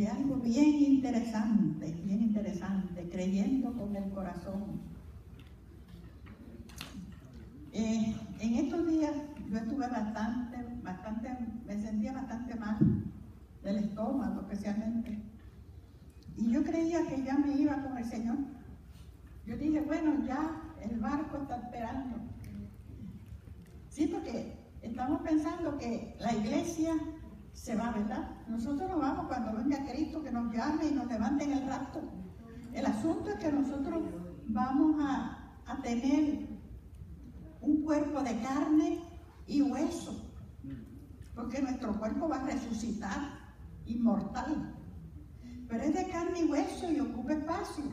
de algo bien interesante, creyendo con el corazón. En estos días yo estuve me sentía bastante mal, del estómago especialmente. Y yo creía que ya me iba con el Señor. Yo dije, bueno, ya el barco está esperando. Sí, porque estamos pensando que la iglesia se va, ¿verdad? Nosotros nos vamos cuando venga Cristo, que nos llame y nos levante en el rapto. El asunto es que nosotros vamos a tener un cuerpo de carne y hueso, porque nuestro cuerpo va a resucitar inmortal, pero es de carne y hueso y ocupa espacio.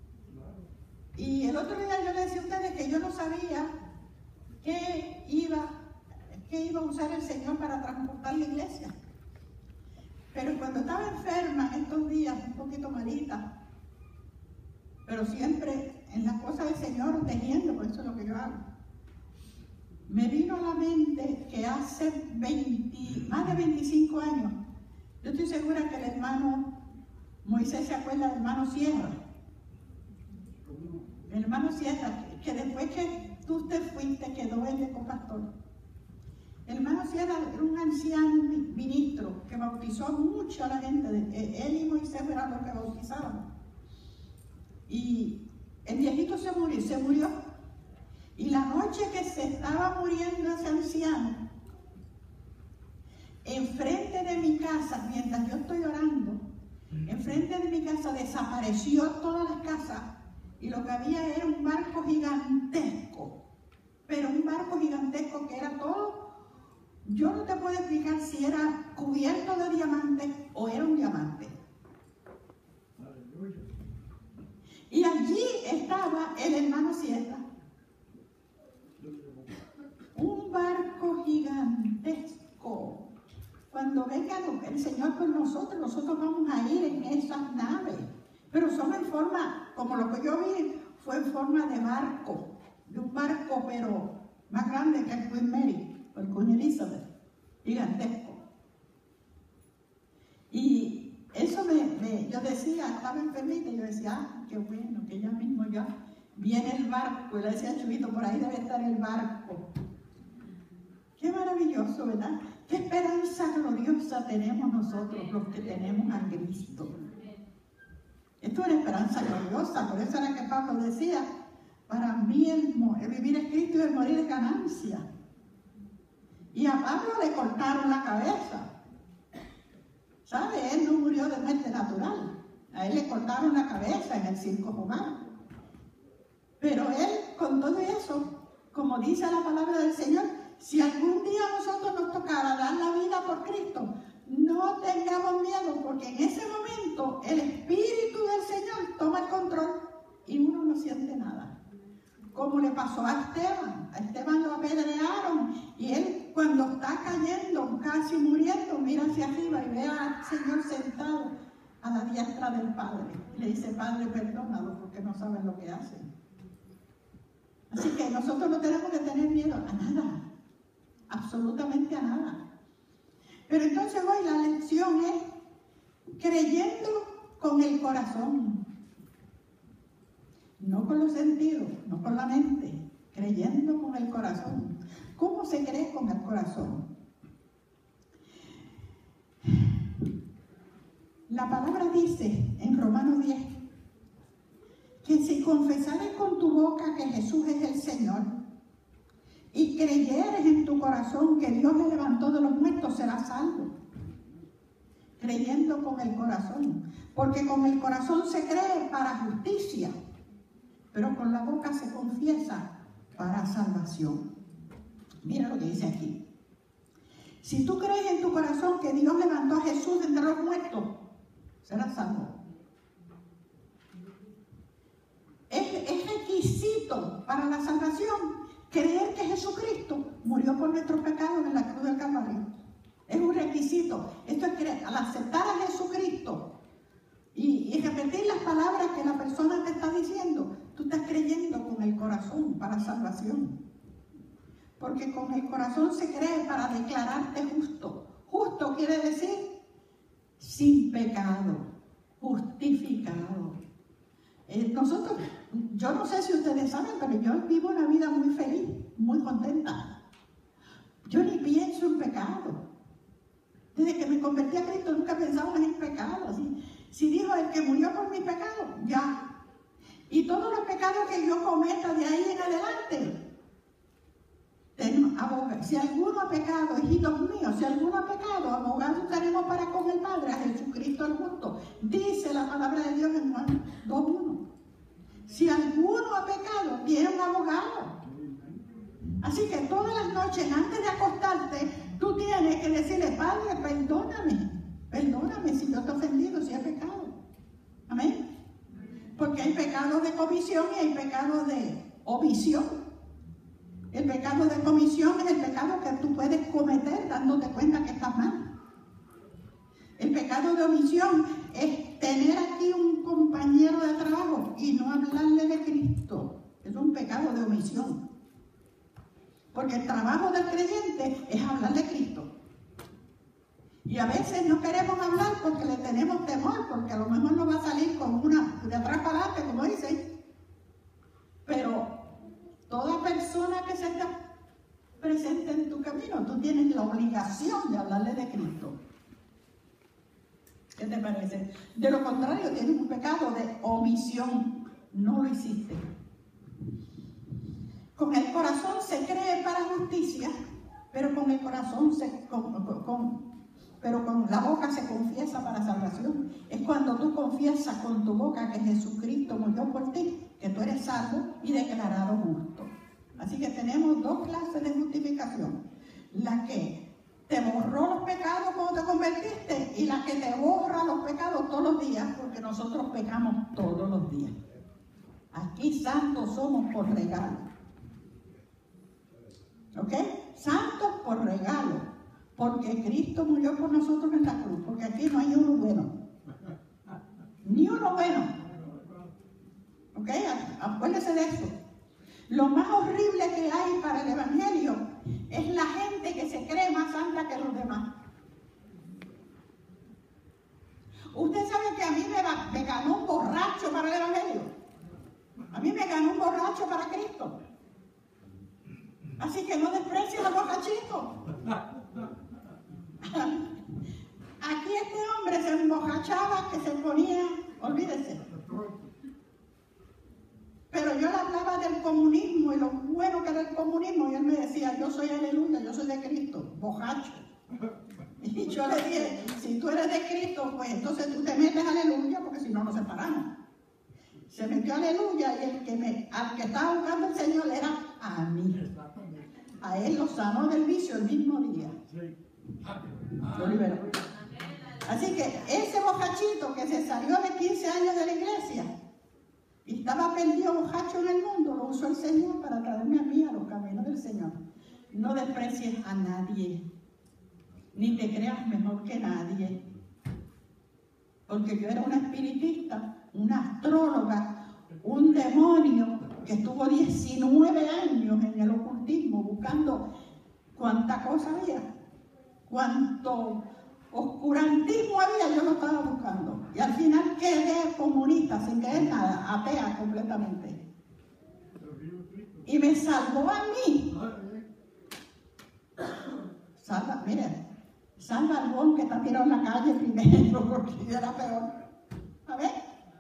Y el otro día yo le decía a ustedes que yo no sabía qué iba a usar el Señor para transportar la iglesia. Pero cuando estaba enferma estos días, un poquito malita, pero siempre en las cosas del Señor teniendo, por eso es lo que yo hago, me vino a la mente que hace más de 25 años, yo estoy segura que el hermano Moisés se acuerda del hermano Sierra. El hermano Sierra, que después que tú te fuiste, quedó él de copastor. El hermano Sierra era un anciano ministro que bautizó mucho a la gente. Él y Moisés eran los que bautizaban. Y el viejito se murió. Y la noche que se estaba muriendo ese anciano, enfrente de mi casa, mientras yo estoy orando, enfrente de mi casa desapareció todas las casas y lo que había era un barco gigantesco, pero un barco gigantesco que era todo, yo no te puedo explicar si era cubierto de diamantes o era un diamante. Y allí estaba el hermano Sierra. Un barco gigantesco. Cuando venga el Señor con nosotros vamos a ir en esas naves. Pero son en forma, como lo que yo vi, fue en forma de barco. De un barco, pero más grande que el Queen Mary, o el Queen Elizabeth. Gigantesco. Y eso yo decía, estaba enfermita, y yo decía, qué bueno, que ya mismo ya viene el barco. Y le decía a Chubito, por ahí debe estar el barco. Qué maravilloso, ¿verdad? Qué esperanza gloriosa tenemos nosotros, los que tenemos a Cristo. Esto es una esperanza gloriosa, por eso era que Pablo decía, para mí el vivir es Cristo y el morir es ganancia. Y a Pablo le cortaron la cabeza. ¿Sabe? Él no murió de muerte natural. A él le cortaron la cabeza en el circo romano. Pero él, con todo eso, como dice la palabra del Señor, si algún día a nosotros nos tocara dar la vida por Cristo, no tengamos miedo, porque en ese momento el Espíritu del Señor toma el control y uno no siente nada. Como le pasó a Esteban lo apedrearon y él cuando está cayendo, casi muriendo, mira hacia arriba y ve al Señor sentado a la diestra del Padre. Y le dice, Padre, perdónalo porque no saben lo que hacen. Así que nosotros no tenemos que tener miedo a nada. Absolutamente a nada. Pero entonces hoy la lección es creyendo con el corazón, no con los sentidos, no con la mente, creyendo con el corazón. ¿Cómo se cree con el corazón? La palabra dice en Romanos 10 que si confesares con tu boca que Jesús es el Señor y creyeres en tu corazón que Dios le levantó de los muertos, serás salvo. Creyendo con el corazón. Porque con el corazón se cree para justicia, pero con la boca se confiesa para salvación. Mira lo que dice aquí. Si tú crees en tu corazón que Dios levantó a Jesús de entre los muertos, serás salvo. Es requisito para la salvación creer que Jesucristo murió por nuestros pecados en la cruz del Calvario. Es un requisito. Esto es creer, al aceptar a Jesucristo y repetir las palabras que la persona te está diciendo, tú estás creyendo con el corazón para salvación. Porque con el corazón se cree para declararte justo. Justo quiere decir sin pecado, justificado. Nosotros, yo no sé si ustedes saben, pero yo vivo una vida muy feliz, muy contenta. Yo ni pienso en pecado. Desde que me convertí a Cristo nunca pensaba en pecado. Si dijo el que murió por mis pecados, ya. Y todos los pecados que yo cometa de ahí en adelante, si alguno ha pecado, hijitos míos, si alguno ha pecado, abogados tenemos para con el Padre, a Jesucristo el justo. Dice la palabra de Dios en Juan 2:1. Si alguno ha pecado, tiene un abogado. Así que todas las noches, antes de acostarte, tú tienes que decirle, Padre, perdóname si yo te he ofendido, si he pecado. Amén. Porque hay pecados de comisión y hay pecados de omisión. El pecado de comisión es el pecado que tú puedes cometer dándote cuenta que estás mal. El pecado de omisión es tener aquí un compañero de trabajo y no hablarle de Cristo. Es un pecado de omisión. Porque el trabajo del creyente es hablar de Cristo. Y a veces no queremos hablar porque le tenemos temor, porque a lo mejor nos va a salir con una de atrás para adelante, como dicen. Pero toda persona que se te presente en tu camino, tú tienes la obligación de hablarle de Cristo. ¿Qué te parece? De lo contrario, tienes un pecado de omisión. No lo hiciste. Con el corazón se cree para justicia, pero con el corazón pero con la boca se confiesa para salvación. Es cuando tú confiesas con tu boca que Jesucristo murió por ti, que tú eres salvo y declarado justo. Así que tenemos dos clases de justificación. La que te borró los pecados cuando te convertiste y la que te borra los pecados todos los días, porque nosotros pecamos todos los días. Aquí santos somos por regalo. ¿Ok? Santos por regalo. Porque Cristo murió por nosotros en la cruz. Porque aquí no hay uno bueno. Ni uno bueno. ¿Ok? Acuérdese de eso. Lo más horrible que hay para el Evangelio es la gente que se cree más santa que los demás. Usted sabe que a mí me ganó un borracho para el Evangelio. A mí me ganó un borracho para Cristo. Así que no desprecie a los borrachitos. Aquí este hombre se embojachaba, que se ponía, olvídese. Pero yo le hablaba del comunismo y lo bueno que era el comunismo, y él me decía, yo soy aleluya, yo soy de Cristo, bojacho. Y yo le dije, si tú eres de Cristo, pues entonces tú te metes aleluya, porque si no nos separamos. Se metió aleluya y al que estaba buscando el Señor era a mí. A él lo sanó del vicio el mismo día. Lo liberó. Así que ese bojachito que se salió de 15 años de la iglesia y estaba perdido bojacho en el mundo, lo usó el Señor para traerme a mí a los caminos del Señor. No desprecies a nadie, ni te creas mejor que nadie. Porque yo era una espiritista, una astróloga, un demonio que estuvo 19 años en el ocultismo buscando cuánta cosa había, cuánto oscurantismo había, yo lo estaba buscando. Y al final quedé comunista, sin creer nada, atea completamente. Y me salvó a mí. Salva al bon que está tirado en la calle primero, porque yo era peor. A ver.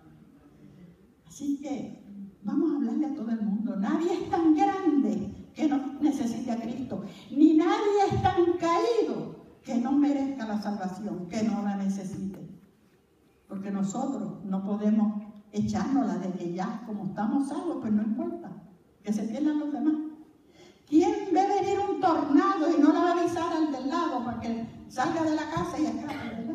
Así que vamos a hablarle a todo el mundo. Nadie es tan grande que no necesite a Cristo. Ni nadie es tan caído que no merezca la salvación, que no la necesite. Porque nosotros no podemos echárnosla de que ya, como estamos salvos, pues no importa. Que se pierdan los demás. ¿Quién ve venir un tornado y no le va a avisar al del lado para que salga de la casa y escape, verdad?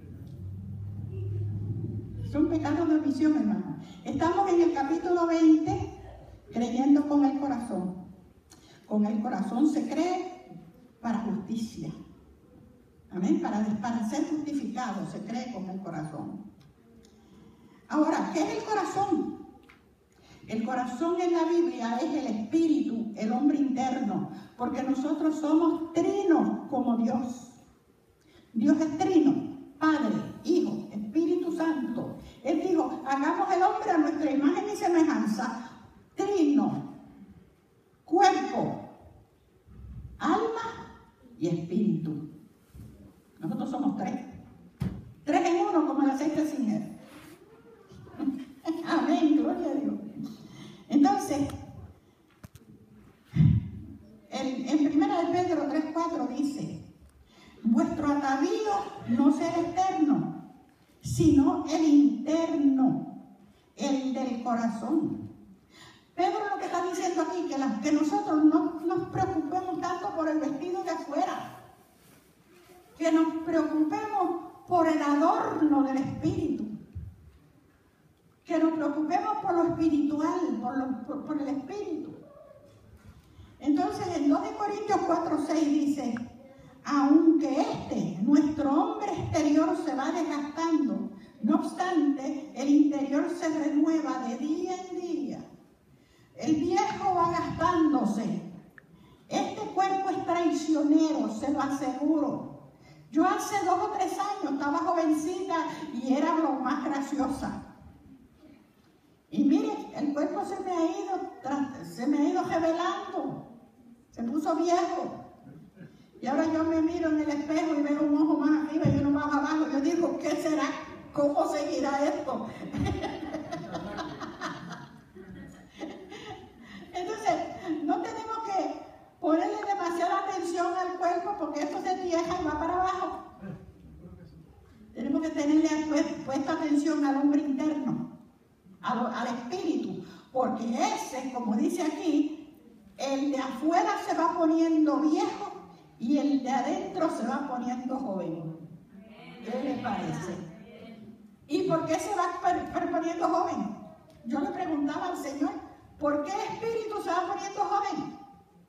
Son pecados de omisión, hermano. Estamos en el capítulo 20, creyendo con el corazón. Con el corazón se cree para justicia. Amén. Para ser justificado se cree con el corazón. Ahora, ¿qué es el corazón? El corazón en la Biblia es el espíritu, el hombre interno, porque nosotros somos trinos como Dios. Dios es trino, Padre, Hijo, Espíritu Santo. Él dijo, hagamos el hombre a nuestra imagen y semejanza, trino, cuerpo, alma y espíritu. Nosotros somos tres. Tres en uno, como el aceite sin él. Amén, gloria a Dios. Entonces, en 1 Pedro 3:4 dice, vuestro atavío no será externo, sino el interno, el del corazón. Pedro lo que está diciendo aquí, que nosotros no nos preocupemos tanto por el vestido de afuera, que nos preocupemos por el adorno del espíritu, que nos preocupemos por lo espiritual, por el espíritu. Entonces en 2 Corintios 4:6 dice, aunque nuestro hombre exterior se va desgastando, no obstante, el interior se renueva de día en día. El viejo va gastándose. Este cuerpo es traicionero, se lo aseguro. Yo hace 2 o 3 años estaba jovencita y era lo más graciosa. Y mire, el cuerpo se me ha ido revelando. Se puso viejo. Y ahora yo me miro en el espejo y veo un ojo más arriba y uno más abajo. Yo digo, ¿qué será? ¿Cómo seguirá esto? Entonces, no tenemos que ponerle demasiada atención al cuerpo porque eso se vieja y va para abajo. Tenemos que tenerle puesta atención al hombre interno, al espíritu, porque ese, como dice aquí, el de afuera se va poniendo viejo y el de adentro se va poniendo joven. ¿Qué le parece? ¿Y por qué se va poniendo joven? Yo le preguntaba al Señor, ¿por qué el espíritu se va poniendo joven?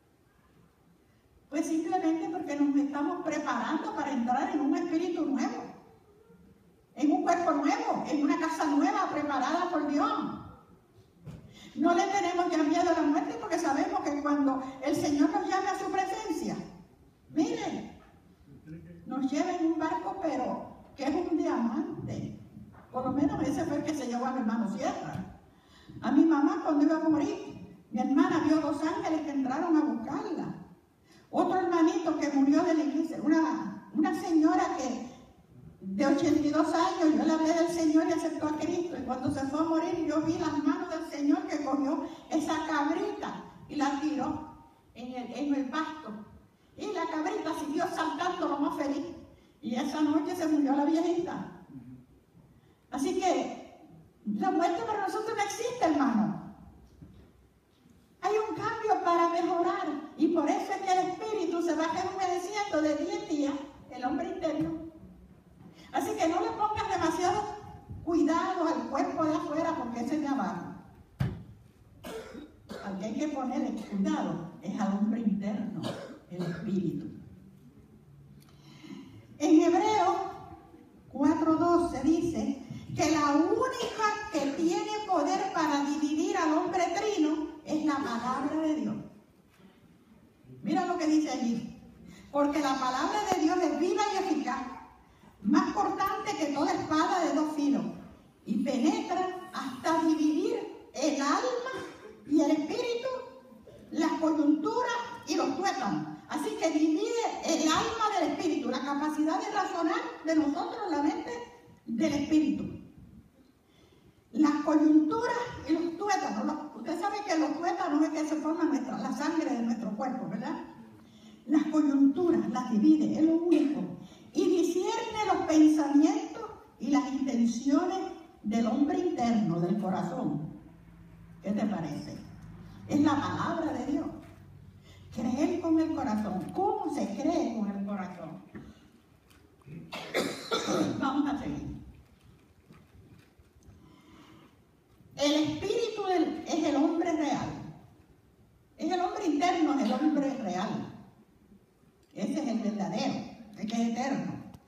Pues simplemente porque nos estamos preparando para entrar en un espíritu nuevo, en un cuerpo nuevo, en una casa nueva preparada por Dios. No le tenemos ya miedo a la muerte porque sabemos que cuando el Señor nos llame a su presencia, miren, nos lleva en un barco, pero que es un diamante. Por lo menos ese fue el que se llevó a mi hermano Sierra. A mi mamá cuando iba a morir, mi hermana vio 2 ángeles que entraron a buscarla. Otro hermanito que murió de la iglesia, una señora que de 82 años, yo le hablé del Señor y aceptó a Cristo. Y cuando se fue a morir, yo vi las manos del Señor que cogió esa cabrita y la tiró en el pasto. Y la cabrita siguió saltando lo más feliz. Y esa noche se murió la viejita. Así que la muerte para nosotros no existe, hermano. Hay un cambio para mejorar. Y por eso es que el espíritu se va rejuveneciendo de día en día, el hombre interno. Así que no le pongas demasiado cuidado al cuerpo de afuera porque ese es de abajo. Al que hay que ponerle cuidado es al hombre interno, el espíritu. En Hebreos 4:12 dice que la única que tiene poder para dividir al hombre trino es la palabra de Dios. Mira lo que dice allí. Porque la palabra de Dios es viva y eficaz, más cortante que toda espada de 2 filos, y penetra hasta dividir el alma y el espíritu, las coyunturas y los tuétanos. Así que divide el alma del espíritu, la capacidad de razonar de nosotros, la mente del espíritu. Las coyunturas y los tuétanos. Usted sabe que los tuétanos es que se forma la sangre de nuestro cuerpo, ¿verdad? Las coyunturas las divide, es lo único. Y discierne los pensamientos y las intenciones del hombre interno, del corazón. ¿Qué te parece? Es la palabra de Dios. Creer con el corazón. ¿Cómo se cree con el corazón? Vamos a seguir. El espíritu es el hombre